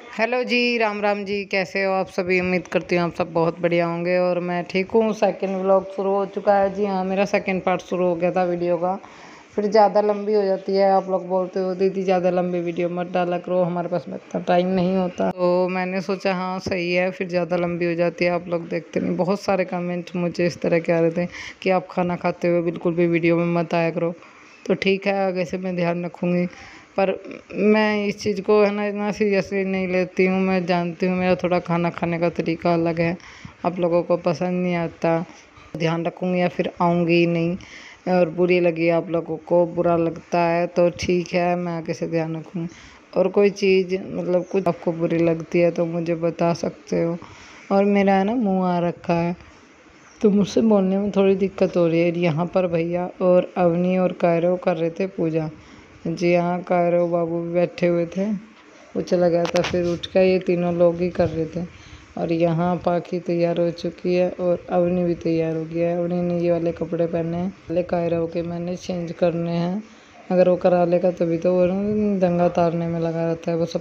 Hello जी, राम राम जी। कैसे हो आप सभी? उम्मीद करती हूँ आप सब बहुत बढ़िया होंगे और मैं ठीक हूँ। सेकंड व्लॉग शुरू हो चुका है जी। हाँ, मेरा सेकंड पार्ट शुरू हो गया था वीडियो का। फिर ज़्यादा लंबी हो जाती है। आप लोग बोलते हो दीदी ज़्यादा लंबी वीडियो मत डाला करो, हमारे पास में इतना टाइम नहीं होता। तो मैंने सोचा हाँ सही है, फिर ज़्यादा लंबी हो जाती है, आप लोग देखते नहीं। बहुत सारे कमेंट मुझे इस तरह के आ रहे थे कि आप खाना खाते हुए बिल्कुल भी वीडियो में मत आया करो। तो ठीक है, आगे से मैं ध्यान रखूँगी। पर मैं इस चीज़ को है ना इतना सीरियसली नहीं लेती हूँ। मैं जानती हूँ मेरा थोड़ा खाना खाने का तरीका अलग है, आप लोगों को पसंद नहीं आता। ध्यान रखूँगी या फिर आऊँगी ही नहीं। और बुरी लगी आप लोगों को, बुरा लगता है तो ठीक है, मैं आगे से ध्यान रखूँगी। और कोई चीज़ मतलब कुछ आपको बुरी लगती है तो मुझे बता सकते हो। और मेरा है ना मुँह आ रखा है तो मुझसे बोलने में थोड़ी दिक्कत हो रही है। यहाँ पर भैया और अवनी और कायरव कर रहे थे पूजा। जी हाँ, कायरव बाबू भी बैठे हुए थे, वो चला गया था, फिर उठ कर ये तीनों लोग ही कर रहे थे। और यहाँ पाखी तैयार हो चुकी है और अवनी भी तैयार हो गया है। अवनी ने ये वाले कपड़े पहने हैं, वाले कायरव के मैंने चेंज करने हैं। अगर वो करा लेगा तभी तो। वो दंगा तारने में लगा रहता है, बस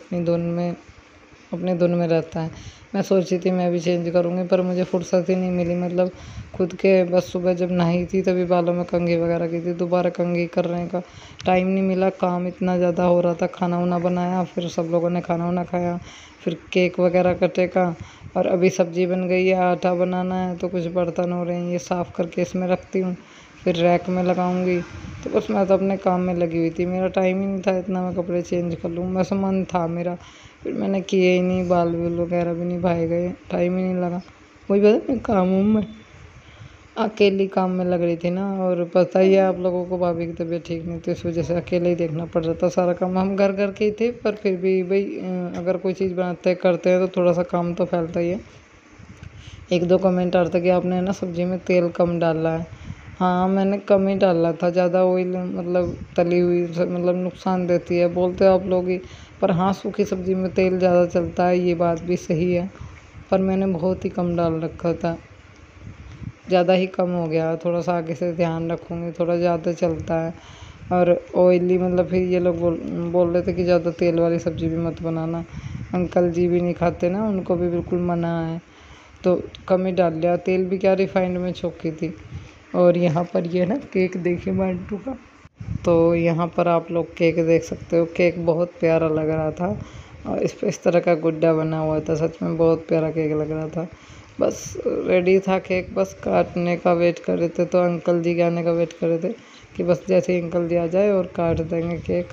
अपनी धुन में रहता है। मैं सोची थी मैं भी चेंज करूँगी पर मुझे फुर्सत ही नहीं मिली। मतलब खुद के बस सुबह जब नहाई थी तभी बालों में कंघी वगैरह की थी, दोबारा कंघी करने का टाइम नहीं मिला। काम इतना ज़्यादा हो रहा था, खाना वाना बनाया, फिर सब लोगों ने खाना वाना खाया, फिर केक वगैरह कटेगा। और अभी सब्जी बन गई है, आटा बनाना है, तो कुछ बर्तन हो रहे हैं, ये साफ़ करके इसमें रखती हूँ, फिर रैक में लगाऊंगी। तो बस मैं तो अपने काम में लगी हुई थी, मेरा टाइम ही नहीं था इतना मैं कपड़े चेंज कर लूँ। बस मन था मेरा, फिर मैंने किए ही नहीं। बाल वूल वगैरह भी नहीं भाए गए, टाइम ही नहीं लगा। वही बता, मैं काम में अकेली काम में लग रही थी ना। और पता ही है आप लोगों को, भाभी की तबीयत ठीक नहीं थी, इस वजह से अकेले ही देखना पड़ रहा था सारा काम। हम घर घर के ही थे पर फिर भी भाई अगर कोई चीज़ बनाते करते हैं तो थोड़ा सा काम तो फैलता ही है। एक दो कमेंट आ रहा था कि आपने ना सब्ज़ी में तेल कम डाला है। हाँ, मैंने कम ही डाला था। ज़्यादा ऑयल मतलब तली हुई मतलब नुकसान देती है बोलते हो आप लोग ही। पर हाँ, सूखी सब्ज़ी में तेल ज़्यादा चलता है, ये बात भी सही है। पर मैंने बहुत ही कम डाल रखा था, ज़्यादा ही कम हो गया। थोड़ा सा आगे से ध्यान रखूँगी, थोड़ा ज़्यादा चलता है। और ऑयली मतलब फिर ये लोग बोल रहे थे कि ज़्यादा तेल वाली सब्ज़ी भी मत बनाना। अंकल जी भी नहीं खाते ना, उनको भी बिल्कुल मना है, तो कम ही डाल लिया। तेल भी क्या, रिफाइंड में छोकी थी। और यहाँ पर ये ना केक देखिए मंटू का। तो यहाँ पर आप लोग केक देख सकते हो, केक बहुत प्यारा लग रहा था। और इस पे इस तरह का गुड्डा बना हुआ था, सच में बहुत प्यारा केक लग रहा था। बस रेडी था केक, बस काटने का वेट कर रहे थे। तो अंकल जी के आने का वेट कर रहे थे कि बस जैसे ही अंकल जी आ जाए और काट देंगे केक।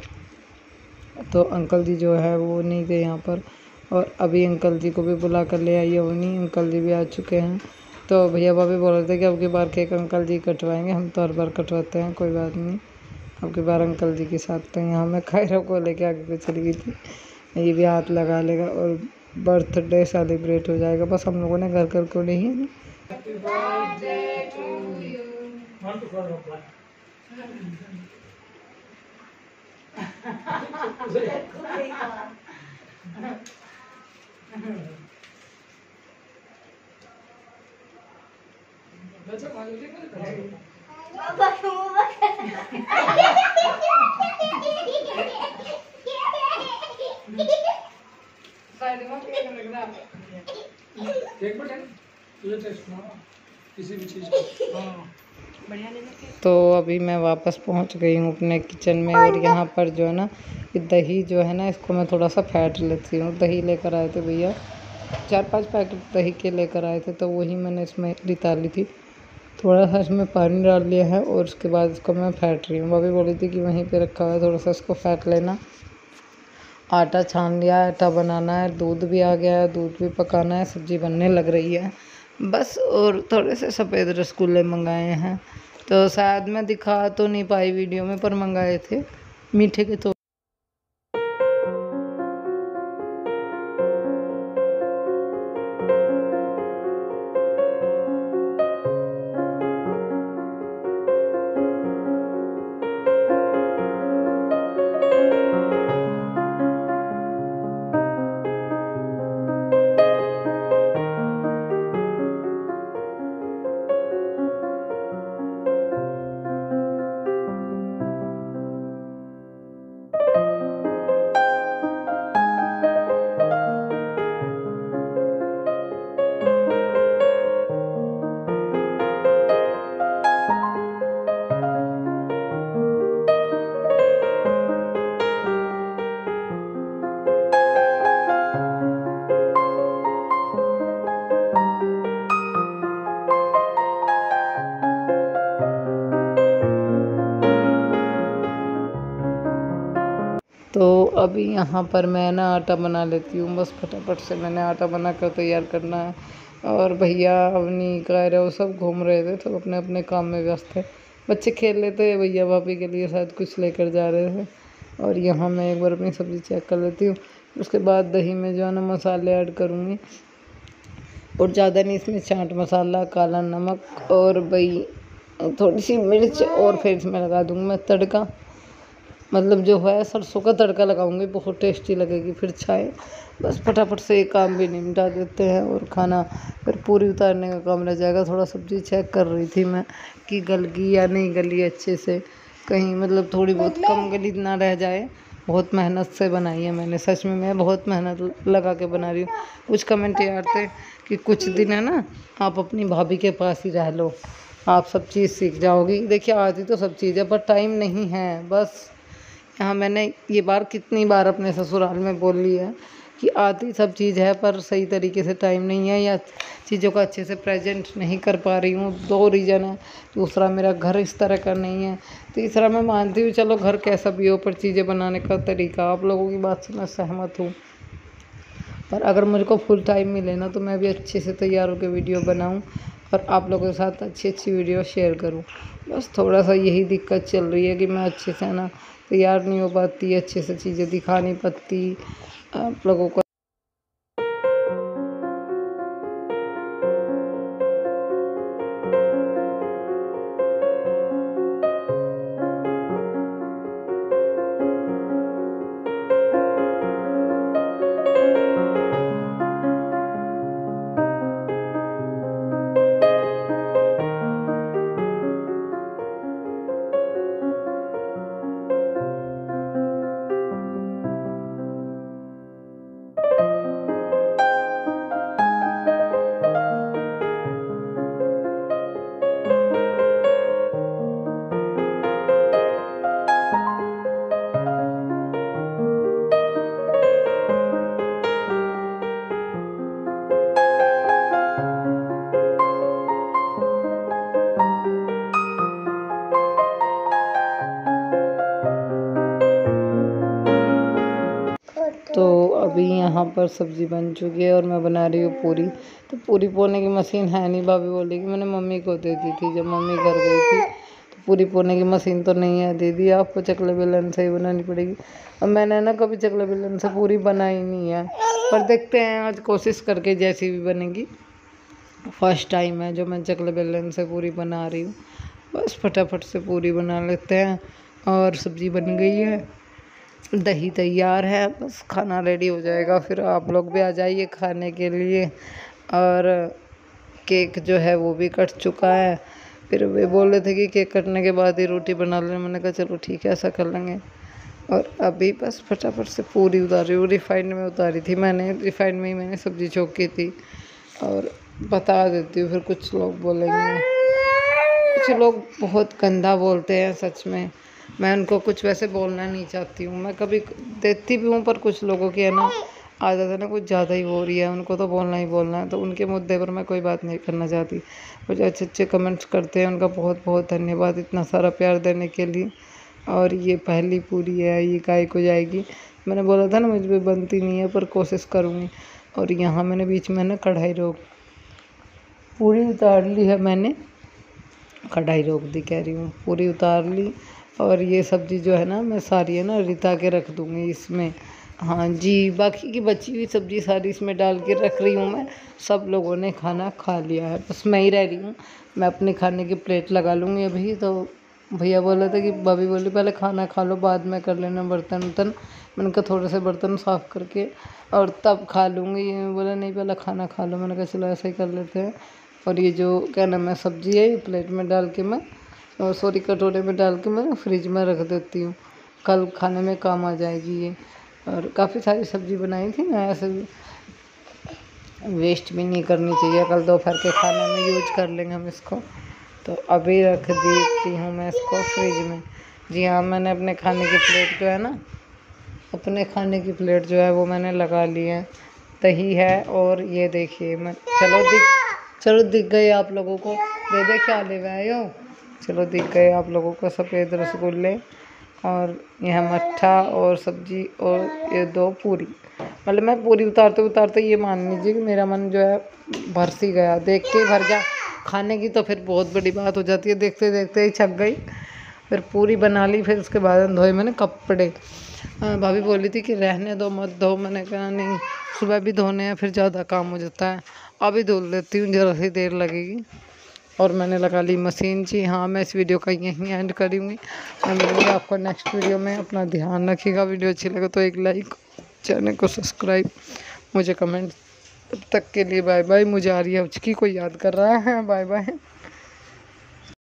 तो अंकल जी जो है वो नहीं थे यहाँ पर। और अभी अंकल जी को भी बुला कर ले आई है वो, नहीं अंकल जी भी आ चुके हैं। तो भैया भाभी बोल रहे थे कि अब की बार केक अंकल जी कटवाएंगे, हम तो हर बार कटवाते हैं, कोई बात नहीं। अब की बार अंकल जी के साथ। तो यहाँ मैं खैरों को लेके आगे पे चली गई थी, ये भी हाथ लगा लेगा और बर्थडे सेलिब्रेट हो जाएगा। बस हम लोगों ने घर घर को नहीं है। तो अभी मैं वापस पहुंच गई हूँ अपने किचन में। और यहाँ पर जो है ना, ये दही जो है ना, इसको मैं थोड़ा सा फेंट लेती हूँ। दही लेकर आए थे भैया, 4-5 पैकेट दही के लेकर आए थे, तो वही मैंने इसमें निकाली थी। थोड़ा सा इसमें पानी डाल लिया है और उसके बाद इसको मैं फेंट रही हूँ। भाभी बोली थी कि वहीं पे रखा हुआ है, थोड़ा सा इसको फेंट लेना। आटा छान लिया है, आटा बनाना है, दूध भी आ गया है, दूध भी पकाना है, सब्ज़ी बनने लग रही है बस। और थोड़े से सफ़ेद रसगुल्ले मंगाए हैं, तो शायद मैं दिखा तो नहीं पाई वीडियो में, पर मंगाए थे मीठे के। तो अभी यहाँ पर मैं ना आटा बना लेती हूँ, बस फटाफट से मैंने आटा बना कर तैयार करना है। और भैया अवनी कायरा वो सब घूम रहे थे, तो अपने अपने काम में व्यस्त थे। बच्चे खेल लेते हैं, भैया भाभी के लिए शायद कुछ लेकर जा रहे थे। और यहाँ मैं एक बार अपनी सब्ज़ी चेक कर लेती हूँ। उसके बाद दही में जो है ना मसाले ऐड करूँगी, और ज़्यादा नहीं, इसमें चाट मसाला, काला नमक और भाई थोड़ी सी मिर्च, और फिर इसमें लगा दूँगी मैं तड़का, मतलब जो है सरसों का तड़का लगाऊंगी, बहुत टेस्टी लगेगी फिर चाय। बस फटाफट से एक काम भी निपटा देते हैं और खाना फिर पूरी उतारने का काम रह जाएगा। थोड़ा सब्ज़ी चेक कर रही थी मैं कि गल गई या नहीं गली अच्छे से, कहीं मतलब थोड़ी बहुत कम गली ना रह जाए। बहुत मेहनत से बनाई है मैंने, सच में मैं बहुत मेहनत लगा के बना रही हूँ। कुछ कमेंट यार थे कि कुछ दिन है ना आप अपनी भाभी के पास ही रह लो, आप सब चीज़ सीख जाओगी। देखिए आती तो सब चीज़ है पर टाइम नहीं है। बस यहाँ मैंने ये बार कितनी बार अपने ससुराल में बोल ली है कि आती सब चीज़ है पर सही तरीके से टाइम नहीं है, या चीज़ों का अच्छे से प्रेजेंट नहीं कर पा रही हूँ। 2 रीज़न है। दूसरा मेरा घर इस तरह का नहीं है। तीसरा मैं मानती हूँ चलो घर कैसा भी हो, पर चीज़ें बनाने का तरीका, आप लोगों की बात से मैं सहमत हूँ। पर अगर मुझको फुल टाइम मिले ना तो मैं भी अच्छे से तैयार होकर वीडियो बनाऊँ और आप लोगों के साथ अच्छी अच्छी वीडियो शेयर करूँ। बस थोड़ा सा यही दिक्कत चल रही है कि मैं अच्छे से ना तैयार नहीं हो पाती, अच्छे से चीज़ें दिखा नहीं पाती आप लोगों को। तो अभी यहाँ पर सब्ज़ी बन चुकी है और मैं बना रही हूँ पूरी। तो पूरी पोने की मशीन है नहीं, भाभी बोली कि मैंने मम्मी को दे दी थी जब मम्मी घर गई थी। तो पूरी पोने की मशीन तो नहीं है, दीदी आपको चकले बेलन से ही बनानी पड़ेगी। अब मैंने ना कभी चकले बेलन से पूरी बनाई नहीं है, पर देखते हैं आज कोशिश करके जैसी भी बनेगी। फर्स्ट टाइम है जो मैं चकले बेलन से पूरी बना रही हूँ। बस फटाफट से पूरी बना लेते हैं। और सब्ज़ी बन गई है, दही तैयार है, बस खाना रेडी हो जाएगा, फिर आप लोग भी आ जाइए खाने के लिए। और केक जो है वो भी कट चुका है। फिर वे बोल रहे थे कि केक कटने के बाद ही रोटी बना लें, मैंने कहा चलो ठीक है ऐसा कर लेंगे। और अभी बस फटाफट से पूरी उतार रही हूँ, रिफाइंड में उतारी थी मैंने, रिफाइंड में ही मैंने सब्ज़ी चौकी थी। और बता देती हूँ फिर कुछ लोग बोलेंगे, कुछ लोग बहुत गंदा बोलते हैं सच में। मैं उनको कुछ वैसे बोलना नहीं चाहती हूँ, मैं कभी देती भी हूँ, पर कुछ लोगों की है ना आदत है ना कुछ ज़्यादा ही हो रही है, उनको तो बोलना ही बोलना है। तो उनके मुद्दे पर मैं कोई बात नहीं करना चाहती। कुछ अच्छे अच्छे कमेंट्स करते हैं, उनका बहुत बहुत धन्यवाद इतना सारा प्यार देने के लिए। और ये पहली पूरी है, ये गाय को जाएगी। मैंने बोला था ना मुझ पर बनती नहीं है, पर कोशिश करूँगी। और यहाँ मैंने बीच में ना कढ़ाई रोक पूरी उतार ली है, मैंने कढ़ाई रोक दी कह रही हूँ, पूरी उतार ली। और ये सब्ज़ी जो है ना मैं सारी है ना रिता के रख दूँगी इसमें। हाँ जी, बाकी की बची हुई सब्ज़ी सारी इसमें डाल के रख रही हूँ मैं। सब लोगों ने खाना खा लिया है, बस मैं ही रह रही हूँ। मैं अपने खाने की प्लेट लगा लूँगी अभी। तो भैया बोला था कि भाभी बोली पहले खाना खा लो बाद में कर लेना बर्तन वर्तन। मैंने कहा थोड़े से बर्तन साफ़ करके और तब खा लूँगी। ये बोला नहीं पहले खाना खा लो, मैंने कहा चलो ऐसा ही कर लेते हैं। और ये जो क्या नाम है सब्ज़ी है, ये प्लेट में डाल के मैं और सॉरी कटोरे में डाल के मैं फ्रिज में रख देती हूँ, कल खाने में काम आ जाएगी ये। और काफ़ी सारी सब्ज़ी बनाई थी ना, ऐसे वेस्ट भी नहीं करनी चाहिए, कल दोपहर के खाने में यूज कर लेंगे हम इसको। तो अभी रख देती हूँ मैं इसको फ्रिज में। जी हाँ, मैंने अपने खाने की प्लेट जो है ना, अपने खाने की प्लेट जो है वो मैंने लगा ली है। दही है और ये देखिए मैं चलो दिख गए आप लोगों को, दे दे क्या ले आए हो। चलो दिख गए आप लोगों को सफ़ेद रसगुल्ले और यह मट्ठा और सब्जी और ये 2 पूरी। मतलब मैं पूरी उतारते उतारते ये मान लीजिए कि मेरा मन जो है भर सी गया, देख के ही भर गया। खाने की तो फिर बहुत बड़ी बात हो जाती है, देखते देखते ही छक गई। फिर पूरी बना ली, फिर उसके बाद धोए मैंने कपड़े। भाभी बोली थी कि रहने दो मत धो, मैंने कहा नहीं सुबह भी धोने हैं फिर ज़्यादा काम हो जाता है, अभी धुल लेती हूँ, ज़रा सी देर लगेगी। और मैंने लगा ली मशीन। जी हाँ, मैं इस वीडियो का यहीं एंड करूँगी। मैं मिलूँगी आपको नेक्स्ट वीडियो में। अपना ध्यान रखिएगा। वीडियो अच्छी लगे तो एक लाइक, चैनल को सब्सक्राइब, मुझे कमेंट। तब तक के लिए बाय बाय। मुझे आ रही है उचकी, कोई याद कर रहा है। Bye bye.